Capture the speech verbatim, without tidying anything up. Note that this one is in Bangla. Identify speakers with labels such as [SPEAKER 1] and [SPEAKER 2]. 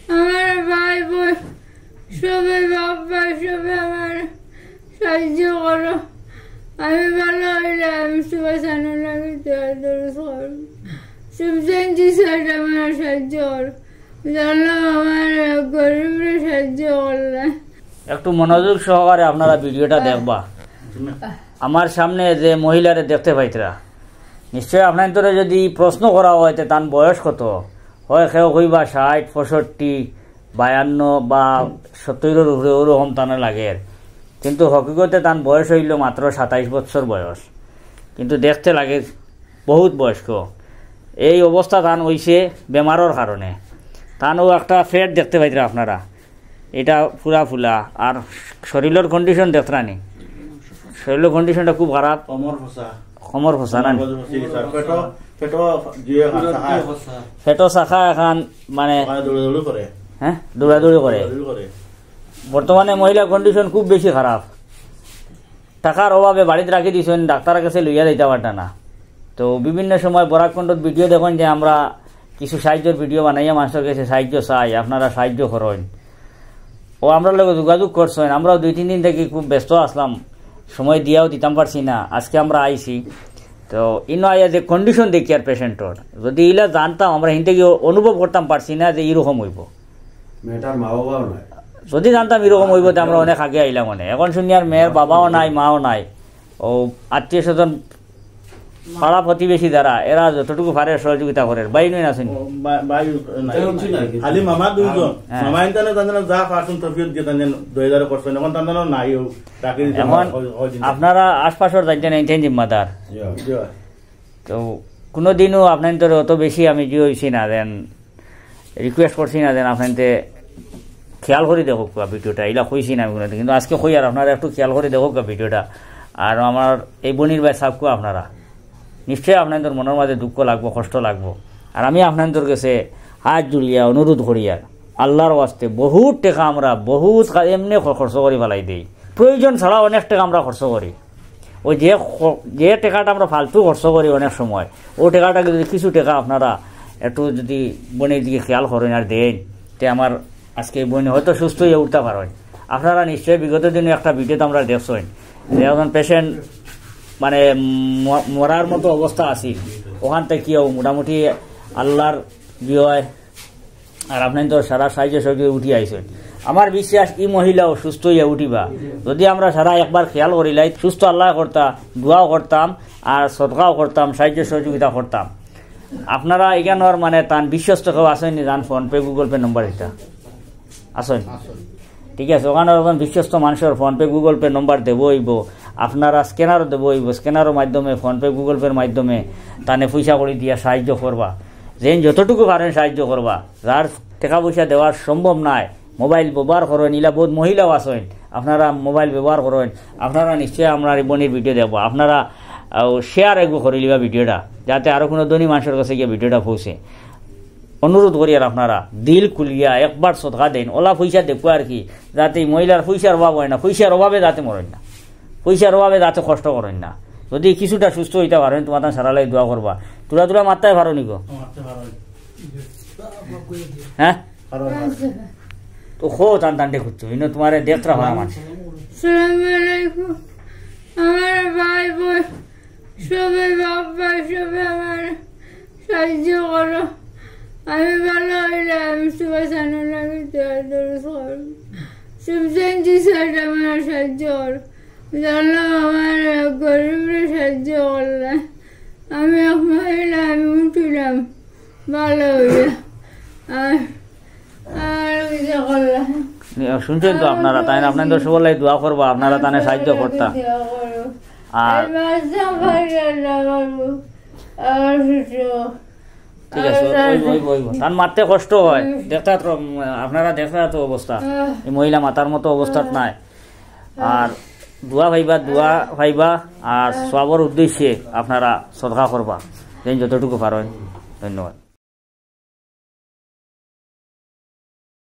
[SPEAKER 1] আমার ভাই বোন সবাই বাবা সবাই আমার সাহায্য করো। আমি ভালো হইলে আমি সবাই সামনে আমি শিবজয়ন্তী সাইড আমার সাহায্য করো। জানলাম আমার গরিবের সাহায্য করলে।
[SPEAKER 2] একটু মনোযোগ সহকারে আপনারা ভিডিওটা দেখবা। আমার সামনে যে মহিলারে দেখতে পাইতরা নিশ্চয়ই আপনার তোরে যদি প্রশ্ন করা হয় তার বয়স কত হয়, কেউ কইবা ষাট পঁয়ষট্টি বায়ান্ন বা সত্তরের উপরে ওরকম টানা লাগে, কিন্তু হকিকতে তার বয়স হইল মাত্র সাতাইশ বছর বয়স, কিন্তু দেখতে লাগে বহুত বয়স্ক। এই অবস্থা তান হইছে বেমারের কারণে। তানও একটা ফ্যাট দেখতে পাইতরা আপনারা, এটা ফুলা ফুলা। আর শরীরের কন্ডিশন দেখতরানি, শরীরের কন্ডিশনটা খুব খারাপ। কমর ফসা না ফেটো শাখা এখন মানে হ্যাঁ দৌড়াদৌড়ি করে। বর্তমানে মহিলার কন্ডিশন খুব বেশি খারাপ। টাকার অভাবে বাড়িতে রাখি দিয়েছেন, ডাক্তারের কাছে লইয়া দিতে পারত না। তো বিভিন্ন সময় বরাক কণ্ঠত ভিডিও দেখুন যে আমরা কিছু সাহায্যের ভিডিও বানাইয়া মানুষের কাছে সাহায্য চাই, আপনারা সাহায্য করেন। ও আমরা লোক যোগাযোগ করছেন। আমরাও দুই তিন দিন থেকে খুব ব্যস্ত আসলাম, সময় দিয়াও দিতাম পারছি না। আজকে আমরা আইছি, তো ইনো আইয়া যে কন্ডিশন দেখি আর পেশেন্টর, যদি ইলা জানতাম আমরা হিন থেকে অনুভব করতাম পারছি না যে এরকম হইব। যদি জানতাম এরকম হইব তো আমরা অনেক আগে আইলাম। মানে এখন শুনি আর মেয়ের বাবাও নাই মাও নাই, ও আত্মীয় স্বজন পাড়া প্রতিবেশী যারা এরা যতটুকু পারে সহযোগিতা করে। বাই নই আছেন
[SPEAKER 3] খালি মামা দুইজন, মামা ইন্টারনে তান্দন যা পারছুন তফিয়ত দিয়ে তান্দন দুই হাজার করছেন, এখন তান্দন নাই।
[SPEAKER 2] এখন আপনারা আশপাশের জানতেন এইটাই জিম্মাদার। তো কোনোদিনও আপনার তো অত বেশি আমি যে হয়েছি না দেন রিকোয়েস্ট করছি না দেন আপনাদের খেয়াল করে দেখো ভিডিওটা, এগুলা কইছি না আমি কোনোদিন, কিন্তু আজকে কই আর আপনারা একটু খেয়াল করে দেখো ভিডিওটা। আর আমার এই বনির ভাই সাবকো আপনারা নিশ্চয়ই আপনাদের মনের মাঝে দুঃখ লাগবো, কষ্ট লাগবো। আর আমি আপনাদের কাছে হাত জুড়িয়া অনুরোধ করিয়া আল্লাহর ওয়াস্তে বহুত টাকা আমরা বহুত এমনি খরচ করে ফেলাই দিই, প্রয়োজন ছাড়া অনেক টাকা আমরা খরচ করি। ওই যে যে টাকাটা আমরা ফালতু খরচ করি অনেক সময়, ও টাকাটাকে যদি কিছু টাকা আপনারা একটু যদি বোনের দিকে খেয়াল করেন আর দেন, তে আমার আজকে বোন হয়তো সুস্থ হয়ে উঠতে পারেন। আপনারা নিশ্চয়ই বিগত দিনে একটা ভিডিওতে আমরা দেখছেন যে একজন পেশেন্ট মানে মরার মতো অবস্থা আছে, ওখান থেকেও মোটামুটি আল্লাহর বিয় আর আপনি তো সারা সাহায্য সহযোগে উঠি আইছেন। আমার বিশ্বাস এই মহিলাও সুস্থ হইয়া উঠিবা যদি আমরা সারা একবার খেয়াল করিলাই, সুস্থ আল্লাহ করতাম, দোয়াও করতাম আর সদকাও করতাম, সাহায্য সহযোগিতা করতাম। আপনারা এখানের মানে তান বিশ্বস্ত কেউ আসেনি যান ফোনপে গুগল পে নম্বর এটা আসেন, ঠিক আছে? ওখানে একজন বিশ্বস্ত মানুষের ফোনপে গুগল পে নম্বর দেবইব, আপনারা স্ক্যানারও দেবইব, স্ক্যানারের মাধ্যমে ফোনপে গুগল পের মাধ্যমে তানে পয়সা করে দিয়া সাহায্য করবা। যেন যতটুকু পারেন সাহায্য করবা। যার টাকা পয়সা দেওয়ার সম্ভব নাই মোবাইল ব্যবহার করেন, ইলা বহুত মহিলাও আসেন, আপনারা মোবাইল ব্যবহার করেন। আপনারা নিশ্চয়ই আমরা বোনের ভিডিও দেবো, আপনারা শেয়ার একবার করে লিবা ভিডিওটা, যাতে আরও কোনো ধনী মানুষের কাছে গিয়ে ভিডিওটা পৌঁছে। অনুরোধ করি আর আপনারা দিল খুলিয়া একবার সদকা দেন, ওলা পয়সা দেখবো আর কি, যাতে মহিলার পয়সার অভাব হয় না, পয়সার অভাবে যাতে মরেন না, পয়সার অভাবে যাতে কষ্ট করেন না। যদি কিছুটা সুস্থ হইতে পারেন তোমার সারালাই দোয়া করবা। তোরা তোরা মাত্রায় পারো নিকো হ্যাঁ তো খো টান টানটে খুঁজছো ইনো তোমার দেখতে হয় আমার।
[SPEAKER 1] আমার ভাই বোন সবাই বাবা সবাই আমার সাহায্য করো। আমি ভালো হইলে আমি সবাই সামনে আমি শিবজয়ন্তী সাইড আমার সাহায্য করো। জানলাম আমার গরিবের সাহায্য করলে। আমি এক মহিলা আমি উঠিলাম ভালো হইলে আর আর ইয়ে করলাম।
[SPEAKER 2] শুনছেন তো আপনারা, তাই না? আপনাদের সবাই দোয়া করবো, আপনারা তানে সাহায্য করতাম। আর ঠিক আছে তার মারতে কষ্ট হয়, দেখতে আপনারা দেখতে তো অবস্থা, এই মহিলা মাতার মতো অবস্থা নাই। আর দোয়া ভাইবা দোয়া ভাইবা আর সবার উদ্দেশ্যে আপনারা সদকা করবা যেন যতটুকু পারেন। ধন্যবাদ।